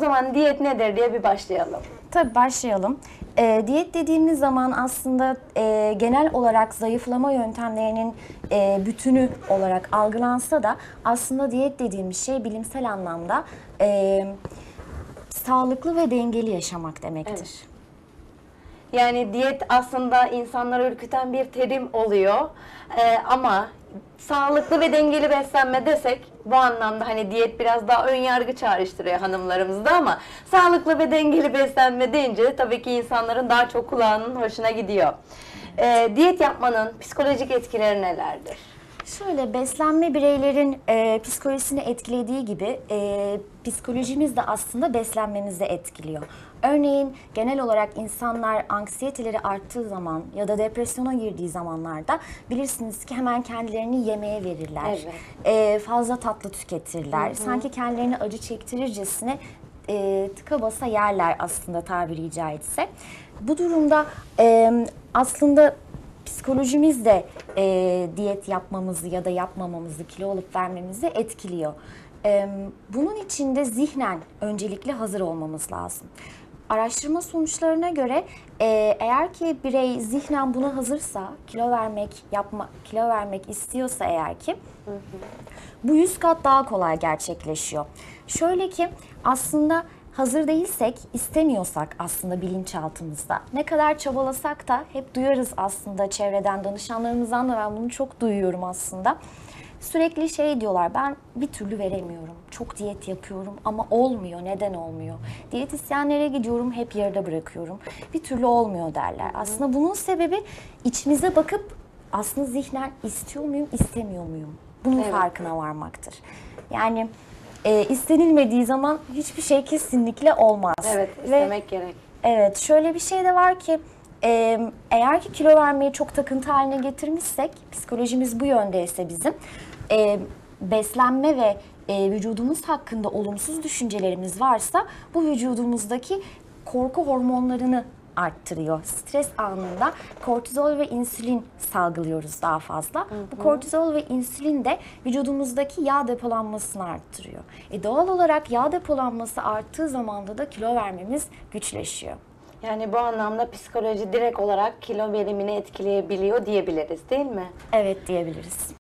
zaman diyet nedir diye bir başlayalım. Tabii başlayalım. Diyet dediğimiz zaman aslında genel olarak zayıflama yöntemlerinin bütünü olarak algılansa da aslında diyet dediğimiz şey bilimsel anlamda sağlıklı ve dengeli yaşamak demektir. Evet. Yani diyet aslında insanları ürküten bir terim oluyor. Ama sağlıklı ve dengeli beslenme desek bu anlamda hani diyet biraz daha ön yargı çağrıştırıyor hanımlarımızda ama sağlıklı ve dengeli beslenme deyince tabii ki insanların daha çok kulağının hoşuna gidiyor. Diyet yapmanın psikolojik etkileri nelerdir? Şöyle beslenme bireylerin psikolojisini etkilediği gibi psikolojimiz de aslında beslenmemizi etkiliyor. Örneğin genel olarak insanlar anksiyeteleri arttığı zaman ya da depresyona girdiği zamanlarda bilirsiniz ki hemen kendilerini yemeğe verirler. Evet. Fazla tatlı tüketirler. Sanki kendilerini acı çektirircesine tıka basa yerler aslında tabiri caizse. Bu durumda aslında psikolojimiz de diyet yapmamızı ya da yapmamamızı, kilo alıp vermemizi etkiliyor. Bunun için de zihnen öncelikle hazır olmamız lazım. Araştırma sonuçlarına göre eğer ki birey zihnen buna hazırsa, kilo vermek istiyorsa eğer ki bu 100 kat daha kolay gerçekleşiyor. Şöyle ki aslında hazır değilsek, istemiyorsak aslında bilinçaltımızda ne kadar çabalasak da hep duyarız aslında çevreden, danışanlarımızdan da ben bunu çok duyuyorum aslında. Sürekli şey diyorlar, ben bir türlü veremiyorum, çok diyet yapıyorum ama olmuyor, neden olmuyor? Diyetisyenlere gidiyorum, hep yarıda bırakıyorum, bir türlü olmuyor derler. Aslında bunun sebebi içimize bakıp aslında zihnen istiyor muyum, istemiyor muyum? Bunun farkına varmaktır. Yani istenilmediği zaman hiçbir şey kesinlikle olmaz. Evet, istemek gerek. Evet, şöyle bir şey de var ki eğer ki kilo vermeyi çok takıntı haline getirmişsek, psikolojimiz bu yöndeyse bizim, beslenme ve vücudumuz hakkında olumsuz düşüncelerimiz varsa bu vücudumuzdaki korku hormonlarını arttırıyor. Stres anında kortizol ve insülin salgılıyoruz daha fazla. Bu kortizol ve insülin de vücudumuzdaki yağ depolanmasını arttırıyor. Doğal olarak yağ depolanması arttığı zamanda da kilo vermemiz güçleşiyor. Yani bu anlamda psikoloji direkt olarak kilo verimini etkileyebiliyor diyebiliriz değil mi? Evet diyebiliriz.